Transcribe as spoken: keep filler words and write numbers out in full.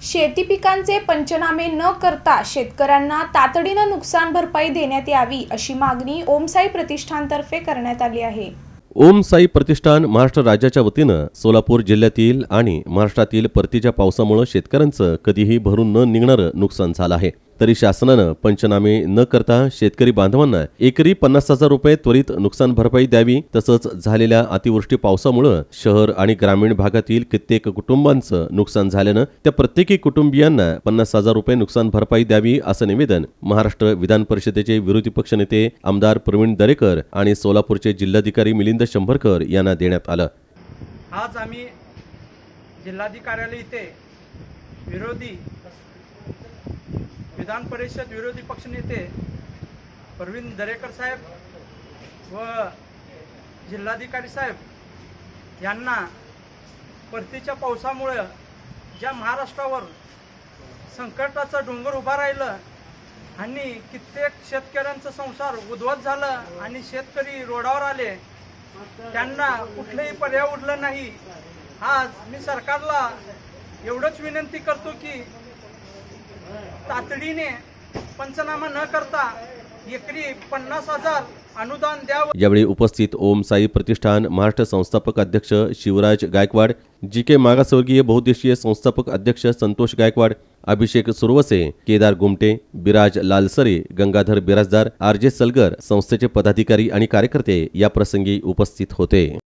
शेती पिकांचे पंचनामे न करता शेतकऱ्यांना तातडीनं नुकसान भरपाई देण्यात यावी अशी मागणी ओम साई प्रतिष्ठानतर्फे करण्यात आली आहे। ओम साई प्रतिष्ठान महाराष्ट्र राज्याच्या वतीनं सोलापूर जिल्ह्यातील आणि महाराष्ट्रातील परतीच्या पावसामुळे शेतकऱ्यांचं कधीही भरून न निघणारं नुकसान झालं आहे। तरी शासनानं पंचनामे न करता शेतकरी बांधवांना एकरी पन्नास हजार रुपये त्वरित नुकसान भरपाई द्यावी, तसंच झालेल्या अतिवृष्टी पावसामुळे शहर आणि ग्रामीण भागातील कित्येक कुटुंबांचं नुकसान झाल्यानं त्या प्रत्येकी कुटुंबियांना पन्नास हजार रुपये नुकसान भरपाई द्यावी असं निवेदन महाराष्ट्र विधान परिषदेचे विरोधी पक्षनेते आमदार प्रवीण दरेकर आणि सोलापूरचे जिल्हाधिकारी मिलिंद शंभरकर यांना देण्यात आलं। आज आम्ही जिल्हाधिकार्यालय इथे विरोधी विधान परिषद विरोधी पक्षनेते प्रवीण दरेकर साहेब व जिल्हाधिकारी साहेब यांना परतीच्या पावसामुळे ज्या महाराष्ट्रावर संकटाचा डोंगर उभा राहिलं आणि कित्येक शेतकऱ्यांचा संसार उद्ध्वस्त झालं आणि शेतकरी रोडावर आले, त्यांना कुठलेही पर्याय उरलं नाही। आज मी सरकारला एवढंच विनंती करतो की तातडीने पंचनामा न करता एकरी पन्नास हजार अनुदान द्यावं। यावेळी उपस्थित ओम साई प्रतिष्ठान महाराष्ट्र संस्थापक अध्यक्ष शिवराज गायकवाड, जी के मागासवर्गीय बहुउद्देशीय संस्थापक अध्यक्ष संतोष गायकवाड, अभिषेक सुरवसे, केदार गुमटे, बिराज लालसरे, गंगाधर बिराजदार, आर जे सलगर संस्थेचे पदाधिकारी आणि कार्यकर्ते या प्रसंगी उपस्थित होते।